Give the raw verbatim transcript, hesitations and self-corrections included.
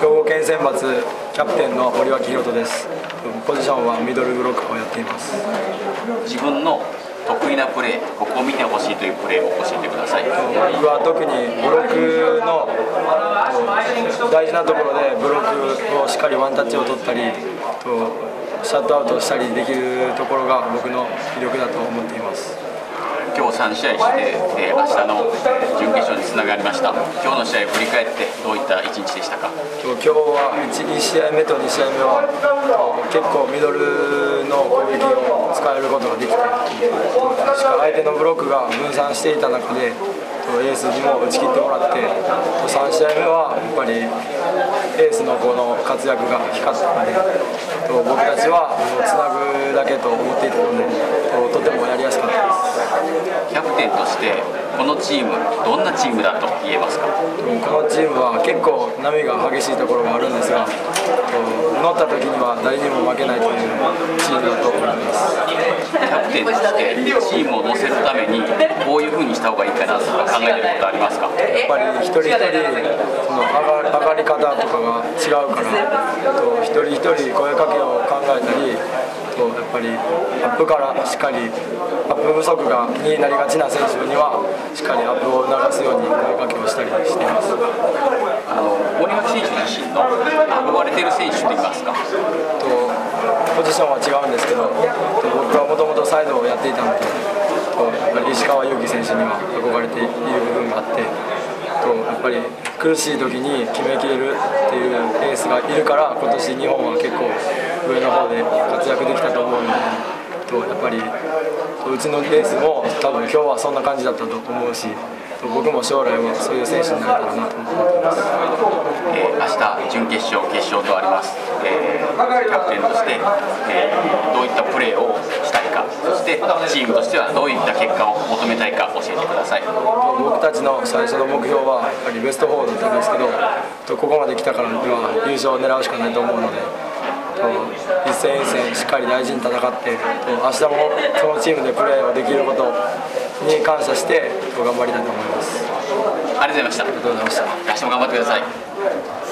兵庫県選抜キャプテンの森脇宏人です。ポジションはミドルブロッカーをやっています。 自分の得意なプレー、ここを見てほしいというプレーを教えてください。 僕は特にブロックの大事なところでブロックをしっかりワンタッチを取ったりシャットアウトしたりできるところが僕の魅力だと思っています。 今日さん試合して、えー、明日の準決勝につながりました。今日の試合を振り返ってどういった一日でしたか？ 今日はいち、に試合目とに試合目は結構ミドルの攻撃を使えることができて、相手のブロックが分散していた中でエースにも打ち切ってもらって、さん試合目はやっぱりエースのこの活躍が光ったので、僕たちはつなぐだけと思っていたので、とてもやりやすかったです。 キャプテンとしてこのチームどんなチームだと言えますか？ このチームは結構波が激しいところがあるんですが、乗った時には誰にも負けないというチームだと思います。 キャプテンとしてチームを乗せるためにこういう風にした方がいいかなとか考えてることありますか？ やっぱり一人一人その上が上がり方とかが違うから、と一人一人声かけを考えたり、とやっぱりアップからしっかりアップ不足がになりがちな選手にはしっかりアップを促すように声かけをしたりしています。 あの森脇選手自身の憧れている選手といいますか？ とポジションは違うんですけど、僕はもともとサイドをやっていたので、とやっぱり石川祐希選手には憧れている部分があって、とやっぱり苦しい時に決めきれるっていうエースがいるから、今年日本は結構上の方で活躍できたと思うので、とやっぱりうちのエースも多分今日はそんな感じだったと思うし、僕も将来はそういう選手になれたらなと思っています。 えー、明日準決勝、決勝とあります。えー、キャプテンとして、えー、どういったプレーをしたいか、そしてチームとしてはどういった結果を求めたいか教えてください。 僕たちの最初の目標はやっぱりベストフォーだったんですけど、ここまで来たからには優勝を狙うしかないと思うので、一戦一戦しっかり大事に戦って、明日もそのチームでプレーをできることに感謝して頑張りたいと思います。 ありがとうございました。 ありがとうございました。 明日も頑張ってください。